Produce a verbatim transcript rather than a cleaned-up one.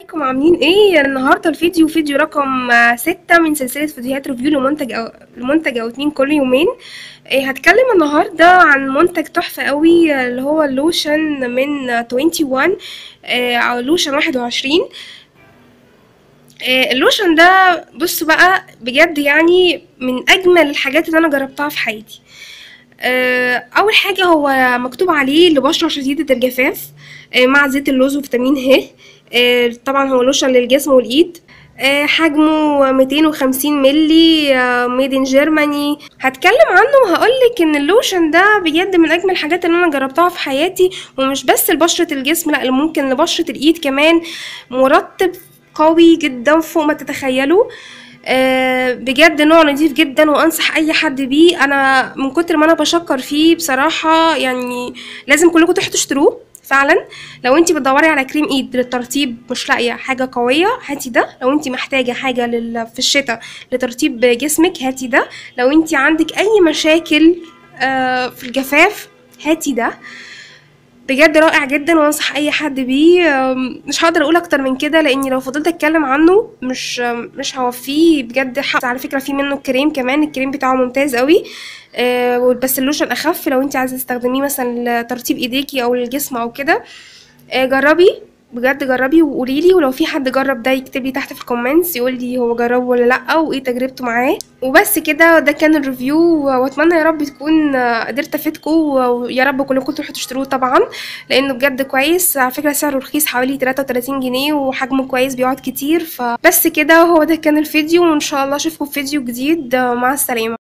ازيكم عاملين ايه؟ النهارده الفيديو فيديو رقم آه، ستة من سلسلة فيديوهات ريفيو لمنتج او لمنتج او اتنين كل يومين. إيه هتكلم النهارده عن منتج تحفة قوي، آه، اللي هو اللوشن من آه، واحد وعشرين، آه، او لوشن واحد وعشرين. آه، اللوشن ده بصوا بقى بجد يعني من اجمل الحاجات اللي انا جربتها في حياتي. آه، اول حاجه هو مكتوب عليه لبشره شديده الجفاف، آه، مع زيت اللوز وفيتامين ه. آه، طبعا هو لوشن للجسم والايد. آه، حجمه مئتين وخمسين ملي، ميد ان جيرماني. هتكلم عنه وهقولك ان اللوشن ده بجد من اجمل الحاجات اللي انا جربتها في حياتي، ومش بس لبشره الجسم، لا ممكن لبشره الايد كمان. مرطب قوي جدا فوق ما تتخيلوا. آه، بجد نوع نضيف جدا وانصح اي حد بيه. انا من كتر ما انا بشكر فيه بصراحة يعني لازم كلكم تروحوا تشتروه فعلا. لو انتي بتدوري على كريم ايد للترطيب مش لاقيه حاجه قويه هاتي ده. لو انتي محتاجه حاجه لل... في الشتاء لترطيب جسمك هاتي ده. لو انتي عندك اي مشاكل آه، في الجفاف هاتي ده. بجد رائع جدا وانصح اي حد بيه. أم، مش هقدر اقول اكتر من كده لاني لو فضلت اتكلم عنه مش أم، مش هوفيه بجد حق. على فكره في منه الكريم كمان، الكريم بتاعه ممتاز قوي. أه، بس اللوشن اخف لو انت عايزه تستخدميه مثلا لترطيب ايديكي او الجسم او كده. أه، جربي بجد جربي وقولي لي، ولو في حد جرب ده يكتب لي تحت في الكومنتس يقول لي هو جربه ولا لا وايه تجربته معاه. وبس كده، ده كان الريفيو، واتمنى يا رب تكون آه، قدرت افيدكم، ويا رب كلكم تروحوا تشتروه طبعا لانه بجد كويس. على فكره سعره رخيص حوالي تلاتة وتلاتين جنيه وحجمه كويس بيقعد كتير. فبس كده، هو ده كان الفيديو، وان شاء الله اشوفكم في فيديو جديد. آه، مع السلامه.